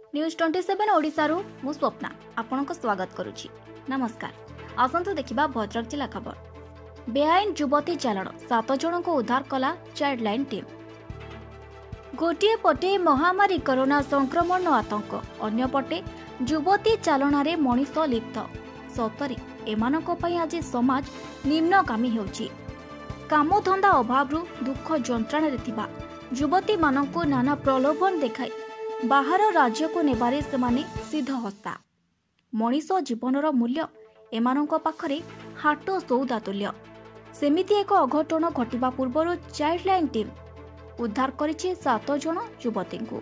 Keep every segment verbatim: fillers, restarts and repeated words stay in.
News twenty seven ओडिशारू मु स्वप्ना आपनक स्वागत करुछि। नमस्कार। आसंतु देखिबा भद्रक जिला खबर। बेआईन युवती चालाण सात जन को उद्धार कला चाइल्ड लाइन टीम। गोटे पटे महामारी कोरोना संक्रमण आतंक, अन्य पटे युवती चालनारे मनीष लिप्त। सतरी एमानक पई आज समाज निम्नगामी हेउछि। कामधंदा अभावरू दुख जंत्राणे थिबा युवती मानकु नाना प्रलोभन देखाई बाहर राज्य को नेबारे सेमाने सिद्ध हस्ता। मनीष जीवनर मूल्य एमानक पाखरे हाट सौदा तुल्य। सेमिति एक अघटन घटिबा पूर्व चाइल्ड लाइन टीम उद्धार करिछि सात जन युवती को।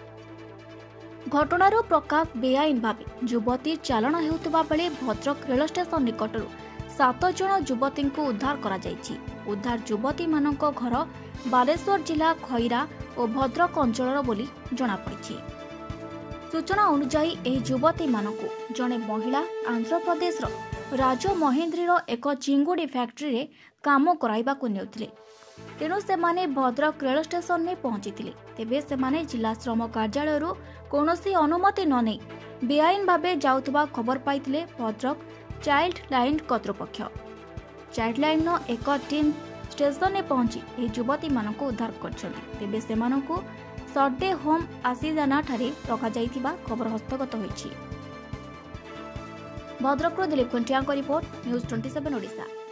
घटनार प्रकाश बेआईन भावे युवती चालन हेउतबा बेले भद्रक रेल स्टेशन निकटरू सात जन युवती को उद्धार करा जायछि। उद्धार युवती मानक घर बालेश्वर जिला खैरा और भद्रक अंचल बोली जनापड़ी। सूचना अनुसार यह युवती मानक जड़े महिला आंध्र प्रदेश राजमहेन्द्रीर एक चिंगुड़ी फैक्ट्री रे काम कराइबाकु नेउथिले। तेणु सेमाने भद्रक रेल स्टेशन में पहुंची। तेबे सेमाने जिला श्रम कार्यालय कौनसी अनुमति न नहीं बेआईन भावे जाउथबा खबर पाइथिले भद्रक चाइल्ड लाइन कर्तृपक्ष। चाइल्ड लाइन एक टीम स्टेशन में पहुंची ए युवती मानक उद्धार करछन्ति। तेबे सेमानकु सडे होम आसीजाना ठारे रखा जाइथिबा खबर हस्तगत होइछि। भद्रकरो दिलीप खुंटियाଙ୍କ report news twenty seven Odisha.